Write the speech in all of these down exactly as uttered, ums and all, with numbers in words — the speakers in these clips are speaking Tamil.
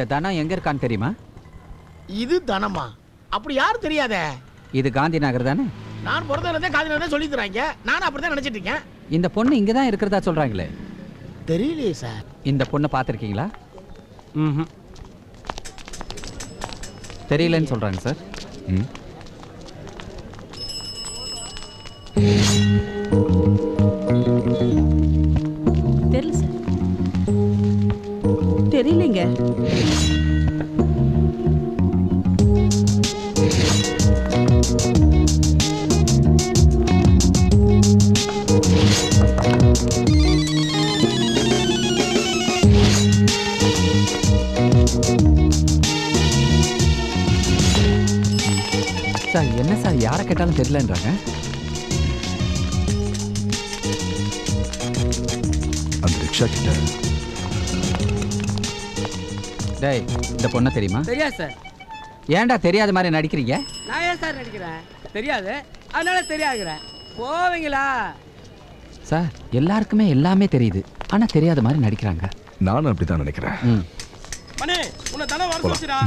இந்த தனம் எங்க இருக்கான்னு தெரியுமா? இது தனமா? அப்படி யாரும் தெரியாதே. இது காந்தி நகர் தானே? நான் பிறந்ததுலேருந்தே காந்தி நகர் சொல்லி தராங்க. நானும் அப்படிதான் நினைச்சிட்டு இருக்கேன். இந்த பொண்ணு இங்க தான் இருக்கிறதா சொல்றாங்களே. தெரியலையே சார். இந்த பொண்ணை பார்த்துருக்கீங்களா? ம் தெரியலன்னு சொல்றாங்க சார். ம் தெரியல சார். தெரியலங்க. சார் என்ன சார் யாரை கேட்டாலும் தெரியலன்றாங்க. அந்த ரிக்ஷா கிட்ட டேய் இந்த பொண்ணை தெரியுமா? தெரியாது சார். ஏன்டா தெரியாத மாதிரி நடிக்கிறீங்க? நான் ஏன் சார் நடிக்கிறேன்? தெரியாது, அதனால தெரியாதுங்கிறேன். போவீங்களா? சார் எல்லாருக்குமே எல்லாமே தெரியுது, ஆனா தெரியாத மாதிரி நடிக்கிறாங்க. நானும் அப்படிதான் நினைக்கிறேன். ம் மணி உன்னை தானே வர சொல்லுடா.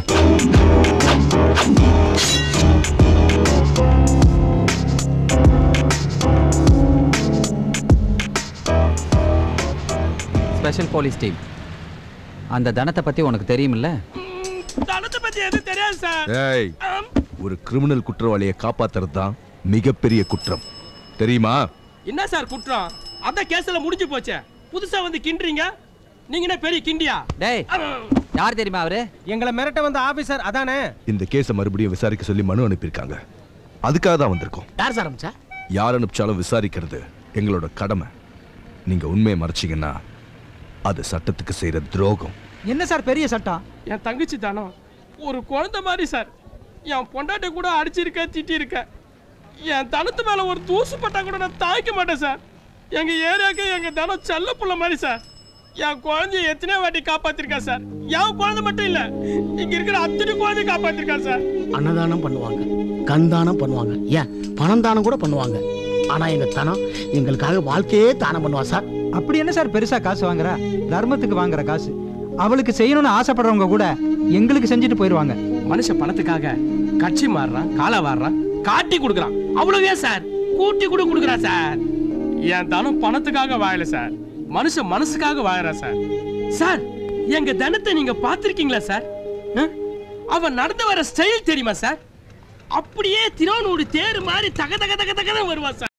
Special police team. அந்த தனத்தை பத்தி உனக்கு தெரியுமில்ல? தனத்தை பத்தி எதுவும் தெரியாது சார். ஏய், ஒரு கிரிமினல் குற்றவாளியை காப்பாத்துறது தான் மிகப்பெரிய குற்றம், தெரியுமா? என்ன சார் குற்றம்? அத கேஸ்ல முடிஞ்சு போச்சே, புதுசா வந்து கிண்டறீங்க. நீங்க என்ன பெரிய கிண்டியா? டேய் யார் தெரியுமா அவரு? எங்களை மிரட்ட வந்த ஆபீசர் அதானே. இந்த கேஸை மறுபடியும் விசாரிக்க சொல்லி மனு அனுப்பியிருக்காங்க. அதுக்காக தான் வந்திருக்கோம். யார் சார் அனுப்பிச்சா? யார் அனுப்பிச்சாலும் விசாரிக்கிறது எங்களோட கடமை. நீங்க உண்மையை மறைச்சீங்கன்னா அது சட்டத்துக்கு செய்யற துரோகம். என்ன சார் பெரிய சட்டம்? என் தங்கச்சி தானோ ஒரு குழந்தை மாதிரி சார். என் பொண்டாட்டி கூட அடிச்சிருக்க, திட்டி இருக்க. என் தனத்து மேல ஒரு தூசு பட்டா கூட நான் தாய்க்க மாட்டேன் சார். எங்க ஏரியாவுக்கு எங்க தனம் செல்ல புள்ள மாதிரி சார். என் குழந்தைய எத்தனை வாட்டி காப்பாத்திருக்கா சார். என் குழந்தை மட்டும் இல்ல, இங்க இருக்கிற அத்தனை குழந்தை காப்பாத்திருக்கா சார். அன்னதானம் பண்ணுவாங்க, கண்தானம் பண்ணுவாங்க, ஏன் பணம் தானம் கூட பண்ணுவாங்க. ஆனா எங்க தனம் எங்களுக்காக வாழ்க்கையே தானம் பண்ணுவா சார். அப்படி என்ன சார் பெருசா காசு வாங்குறா? தர்மத்துக்கு வாங்குற காசு. அவளுக்கு செய்யணும்னு ஆசைப்படுறவங்க கூட எங்களுக்கு செஞ்சுட்டு போயிடுவாங்க. மனுஷன் பணத்துக்காக கட்சி மாறுறான், காலை வாடுறான், காட்டி கொடுக்குறான். அவ்வளவே சார், கூட்டி கூட கொடுக்குறான் சார். என் தனம் பணத்துக்காக வாழல சார், மனுஷன் மனசுக்காக வாழறா சார். சார் எங்க தனத்தை நீங்க பாத்திருக்கீங்களா சார்? அவன் நடந்து வர ஸ்டைல் தெரியுமா சார்? அப்படியே திருவண்ணூர் தேர் மாதிரி தக தக தக தகன்னு வருவா சார்.